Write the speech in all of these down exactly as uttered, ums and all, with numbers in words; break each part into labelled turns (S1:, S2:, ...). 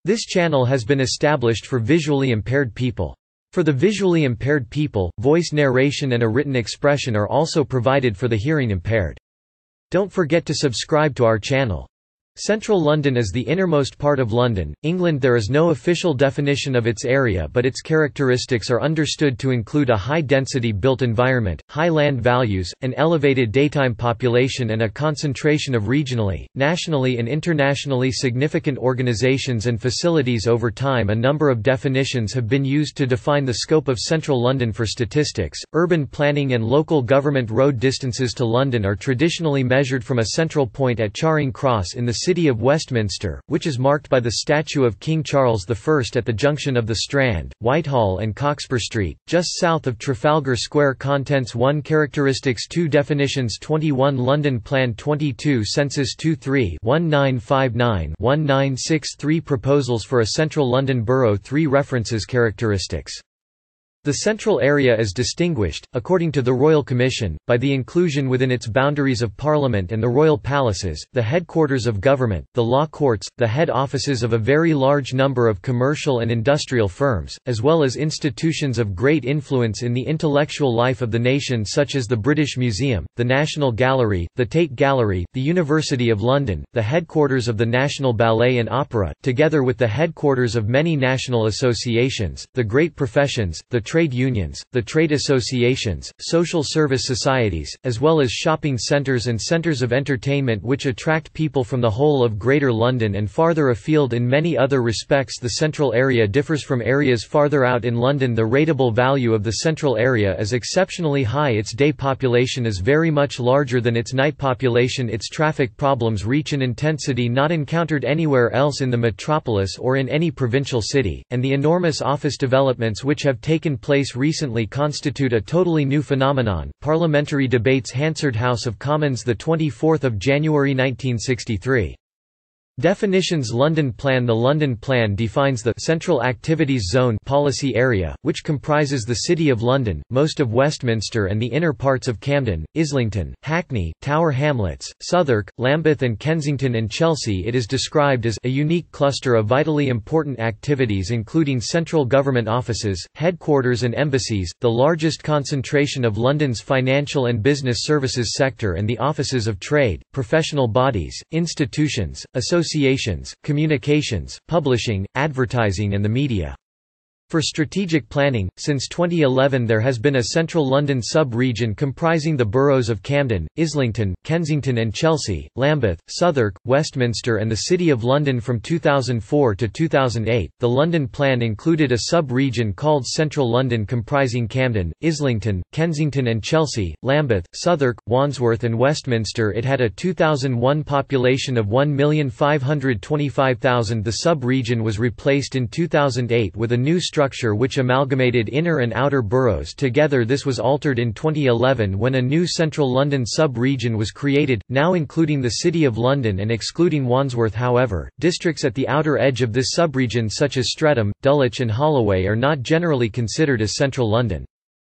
S1: This channel has been established for visually impaired people. For the visually impaired people, voice narration and a written expression are also provided for the hearing impaired. Don't forget to subscribe to our channel. Central London is the innermost part of London, England. There is no official definition of its area, but its characteristics are understood to include a high-density built environment, high land values, an elevated daytime population and a concentration of regionally, nationally and internationally significant organisations and facilities. Over time, a number of definitions have been used to define the scope of Central London for statistics. Urban planning and local government road distances to London are traditionally measured from a central point at Charing Cross in the city of Westminster, which is marked by the statue of King Charles the First at the junction of the Strand, Whitehall and Cockspur Street, just south of Trafalgar Square. Contents one Characteristics two Definitions twenty-one London Plan twenty-two Census twenty-three nineteen fifty-nine to nineteen sixty-three Proposals for a Central London Borough three References Characteristics. The central area is distinguished, according to the Royal Commission, by the inclusion within its boundaries of Parliament and the royal palaces, the headquarters of government, the law courts, the head offices of a very large number of commercial and industrial firms, as well as institutions of great influence in the intellectual life of the nation such as the British Museum, the National Gallery, the Tate Gallery, the University of London, the headquarters of the National Ballet and Opera, together with the headquarters of many national associations, the great professions, the trade unions, the trade associations, social service societies, as well as shopping centres and centres of entertainment which attract people from the whole of Greater London and farther afield. In many other respects, the central area differs from areas farther out in London. The rateable value of the central area is exceptionally high. Its day population is very much larger than its night population. Its traffic problems reach an intensity not encountered anywhere else in the metropolis or in any provincial city, and the enormous office developments which have taken place recently constitute a totally new phenomenon. Parliamentary debates. Hansard House of Commons, the twenty-fourth of January nineteen sixty-three. Definitions. London Plan. The London Plan defines the Central Activities Zone policy area, which comprises the City of London, most of Westminster and the inner parts of Camden, Islington, Hackney, Tower Hamlets, Southwark, Lambeth and Kensington and Chelsea. It is described as a unique cluster of vitally important activities including central government offices, headquarters and embassies, the largest concentration of London's financial and business services sector and the offices of trade, professional bodies, institutions, associations, Associations, communications, publishing, advertising and the media. For strategic planning, since twenty eleven there has been a Central London sub-region comprising the boroughs of Camden, Islington, Kensington and Chelsea, Lambeth, Southwark, Westminster and the City of London. From two thousand four to two thousand eight, the London Plan included a sub-region called Central London comprising Camden, Islington, Kensington and Chelsea, Lambeth, Southwark, Wandsworth and Westminster. It had a two thousand one population of one million five hundred twenty-five thousand. The sub-region was replaced in two thousand eight with a new structure structure which amalgamated inner and outer boroughs together. This was altered in twenty eleven when a new Central London sub-region was created, now including the City of London and excluding Wandsworth. However, districts at the outer edge of this sub-region such as Streatham, Dulwich and Holloway are not generally considered as Central London.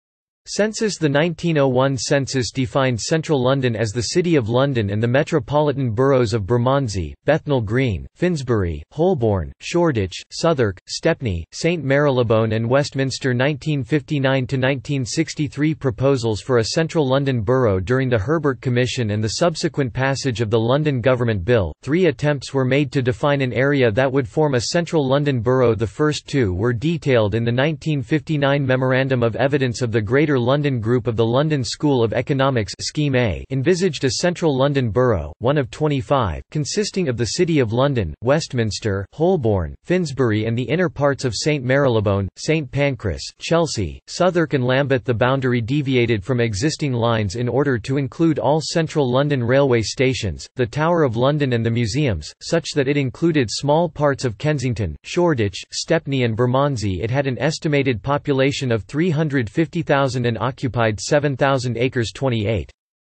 S1: Census. The nineteen oh one census defined Central London as the City of London and the metropolitan boroughs of Bermondsey, Bethnal Green, Finsbury, Holborn, Shoreditch, Southwark, Stepney, Saint Marylebone and Westminster. nineteen fifty-nine to nineteen sixty-three Proposals for a Central London Borough. During the Herbert Commission and the subsequent passage of the London Government Bill, three attempts were made to define an area that would form a Central London Borough. The first two were detailed in the nineteen fifty-nine Memorandum of Evidence of the Greater London Group of the London School of Economics. Scheme A envisaged a Central London Borough, one of twenty-five, consisting of the City of London, Westminster, Holborn, Finsbury and the inner parts of Saint Marylebone, Saint Pancras, Chelsea, Southwark and Lambeth. The boundary deviated from existing lines in order to include all Central London railway stations, the Tower of London and the museums, such that it included small parts of Kensington, Shoreditch, Stepney and Bermondsey. It had an estimated population of three hundred fifty thousand and occupied seven thousand acres. twenty-eight.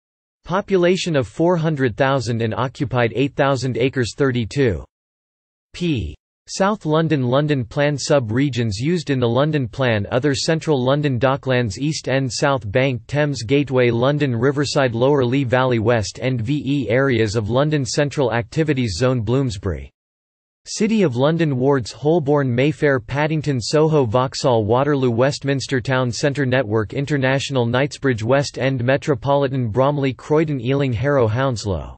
S1: Population of four hundred thousand and occupied eight thousand acres. thirty-two. p. South London. London Plan sub-regions used in the London Plan. Other Central London: Docklands, East End, South Bank, Thames Gateway, London Riverside, Lower Lee Valley, West End. V E Areas of London. Central Activities Zone: Bloomsbury. City of London wards Holborn Mayfair Paddington Soho Vauxhall Waterloo Westminster Town Centre Network International Knightsbridge West End Metropolitan Bromley Croydon Ealing Harrow Hounslow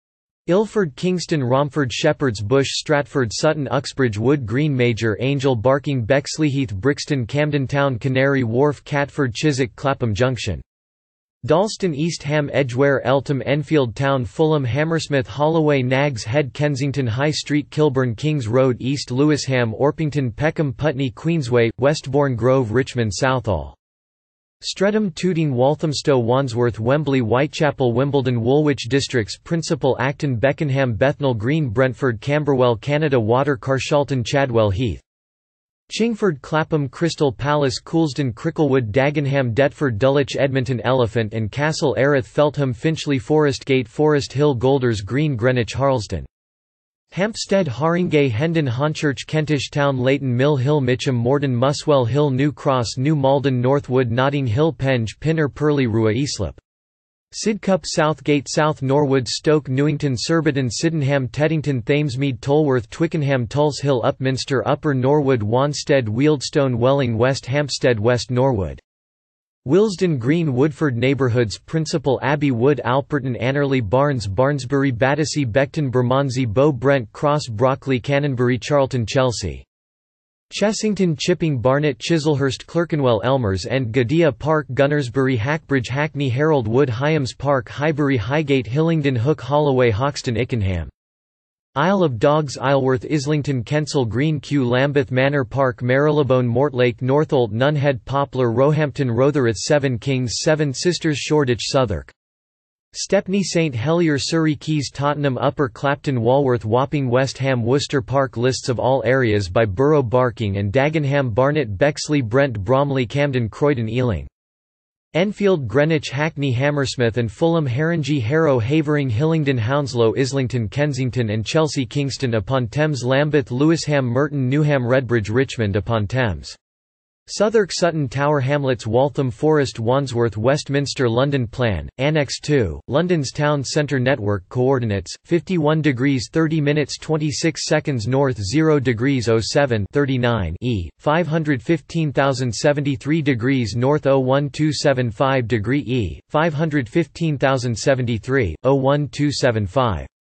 S1: Ilford Kingston Romford Shepherd's Bush Stratford Sutton Uxbridge Wood Green Major Angel Barking Bexleyheath Brixton Camden Town Canary Wharf Catford Chiswick Clapham Junction Dalston East Ham Edgware Eltham Enfield Town Fulham Hammersmith Holloway Nags Head Kensington High Street Kilburn Kings Road East Lewisham Orpington Peckham Putney Queensway, Westbourne Grove Richmond Southall Streatham Tooting Walthamstow Wandsworth Wembley Whitechapel Wimbledon Woolwich Districts Principal Acton Beckenham Bethnal Green Brentford Camberwell Canada Water Carshalton Chadwell Heath Chingford Clapham Crystal Palace Coulsdon Cricklewood Dagenham Deptford Dulwich Edmonton Elephant and Castle Erith Feltham Finchley Forest Gate Forest Hill Golders Green Greenwich Harlesden Hampstead Haringey Hendon Honchurch Kentish Town Leighton Mill Hill Mitcham Morden Muswell Hill New Cross New Malden Northwood Notting Hill Penge Pinner Purley Rua Eslip Sidcup Southgate South Norwood Stoke Newington Surbiton Sydenham Teddington Thamesmead Tolworth Twickenham Tulse Hill Upminster Upper Norwood Wanstead Wealdstone Welling West Hampstead West Norwood Willesden Green Woodford Neighbourhoods Principal Abbey Wood Alperton Annerley Barnes Barnesbury Battersea Beckton Bermondsey Bow Brent Cross Brockley Canonbury Charlton Chelsea Chessington Chipping Barnet Chislehurst Clerkenwell Elmers End Gadea Park Gunnersbury Hackbridge Hackney Harold Wood Hyams Park Highbury Highgate Hillingdon Hook Holloway Hoxton Ickenham Isle of Dogs Isleworth Islington Kensal Green Kew Lambeth Manor Park Marylebone Mortlake Northolt Nunhead Poplar Roehampton Rotherhithe Seven Kings Seven Sisters Shoreditch Southwark Stepney St Helier Surrey Quays Tottenham Upper Clapton Walworth Wapping West Ham Worcester Park Lists of all areas by borough Barking and Dagenham Barnet Bexley Brent Bromley Camden Croydon Ealing Enfield Greenwich Hackney Hammersmith and Fulham Haringey Harrow Havering Hillingdon Hounslow Islington Kensington and Chelsea Kingston upon Thames Lambeth Lewisham Merton Newham Redbridge Richmond upon Thames Southwark Sutton Tower Hamlets Waltham Forest Wandsworth Westminster London Plan, Annex two, London's Town Centre Network Coordinates, fifty-one degrees thirty minutes twenty-six seconds north zero degrees oh seven thirty-nine E, five hundred fifteen thousand seventy-three degrees north oh one two seven five degree E, five hundred fifteen thousand seventy-three, oh one two seven five